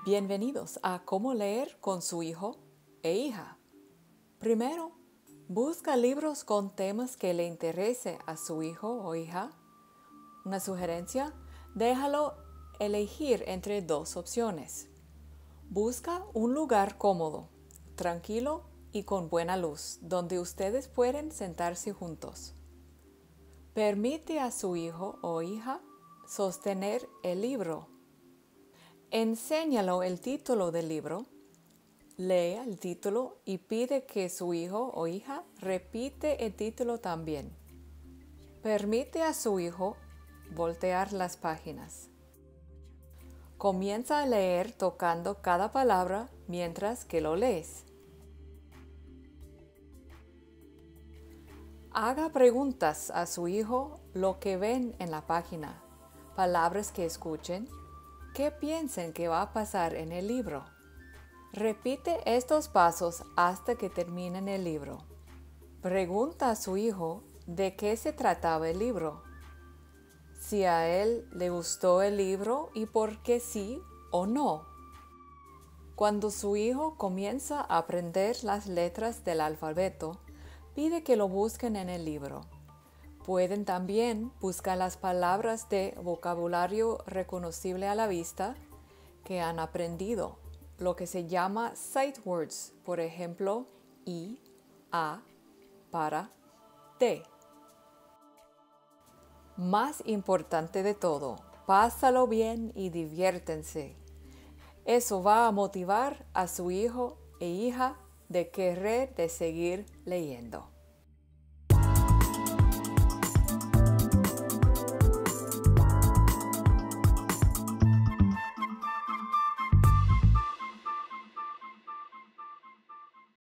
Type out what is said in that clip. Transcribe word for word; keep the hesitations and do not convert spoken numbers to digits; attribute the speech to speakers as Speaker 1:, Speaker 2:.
Speaker 1: Bienvenidos a Cómo leer con su hijo e hija. Primero, busca libros con temas que le interese a su hijo o hija. Una sugerencia, déjalo elegir entre dos opciones. Busca un lugar cómodo, tranquilo y con buena luz, donde ustedes pueden sentarse juntos. Permite a su hijo o hija sostener el libro. Enséñalo el título del libro, lee el título y pide que su hijo o hija repite el título también. Permite a su hijo voltear las páginas. Comienza a leer tocando cada palabra mientras que lo lees. Haga preguntas a su hijo lo que ven en la página, palabras que escuchen, qué piensen que va a pasar en el libro. Repite estos pasos hasta que terminen el libro. Pregunta a su hijo de qué se trataba el libro, si a él le gustó el libro y por qué sí o no. Cuando su hijo comienza a aprender las letras del alfabeto, pide que lo busquen en el libro. Pueden también buscar las palabras de vocabulario reconocible a la vista que han aprendido, lo que se llama sight words, por ejemplo, y, a, para, de. Más importante de todo, pásalo bien y diviértense. Eso va a motivar a su hijo e hija de querer de seguir leyendo.